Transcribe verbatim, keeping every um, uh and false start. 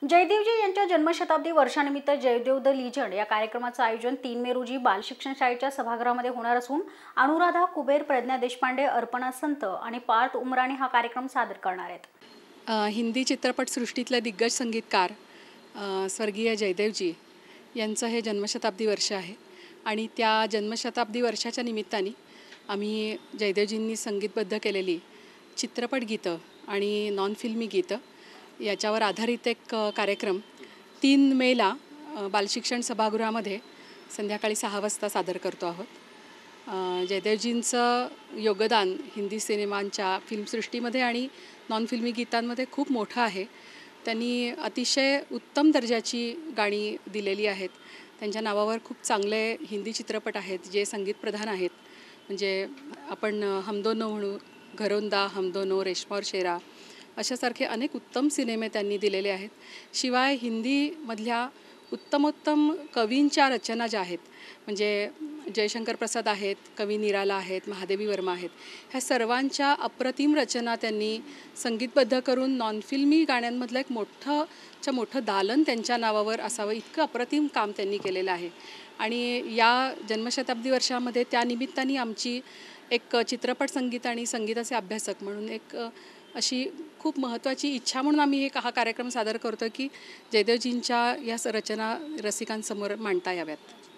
जयदेवजी यांच्या जन्मशताब्दी वर्षानिमित्त जयदेव द लिजंड या कार्यक्रमाचं आयोजन तीन मे रोजी बालशिक्षण शाळेच्या सभागृहामध्ये होणार असून अनुराधा कुबेर, प्रज्ञा देशपांडे, अर्पणा संत आणि पार्थ उमराणी हा कार्यक्रम सादर करणार आहेत। हिंदी चित्रपटसृष्टीतले दिग्गज संगीतकार स्वर्गीय जयदेवजी यांचं हे जन्मशताब्दी वर्ष आहे आणि त्या जन्मशताब्दी वर्षाच्या निमित्ताने आम्ही जयदेवजींनी संगीतबद्ध केलेली चित्रपट गीतं आणि नॉन फिल्मी गीतं याच्यावर आधारित एक कार्यक्रम तीन मेला बालशिक्षण सभागृहामध्ये संध्याकाळी सहा वाजता सादर करतो आहोत। जयदेवजींचं योगदान हिंदी सिनेमांच्या फिल्मसृष्टीमध्ये आणि नॉन फिल्मी गीतांमध्ये खूप मोठं आहे। त्यांनी अतिशय उत्तम दर्जाची गाणी दिलेली आहेत। त्यांच्या नावावर खूप चांगले हिंदी चित्रपट आहेत जे संगीतप्रधान आहेत। म्हणजे आपण हम दोनो म्हणू, घरोंदा, हम दोनो, रेशमा और शेरा अशासारखे अनेक उत्तम सिनेमे त्यांनी दिलेले आहेत। शिवाय हिंदीमधल्या उत्तमोत्तम कवींच्या रचना ज्या आहेत, म्हणजे जयशंकर प्रसाद आहेत, कवी निराला आहेत, महादेवी वर्मा आहेत, ह्या सर्वांच्या अप्रतिम रचना त्यांनी संगीतबद्ध करून नॉन फिल्मी गाण्यांमधलं एक मोठंच्या मोठं दालन त्यांच्या नावावर असावं इतकं अप्रतिम काम त्यांनी केलेलं आहे। आणि या जन्मशताब्दी वर्षामध्ये त्या निमित्ताने आमची एक चित्रपट संगीत आणि संगीताचे अभ्यासक म्हणून एक अशी खूप महत्त्वाची इच्छा म्हणून आम्ही एक हा कार्यक्रम सादर करतो की जयदेवजींच्या या रचना रसिकांसमोर मांडता याव्यात।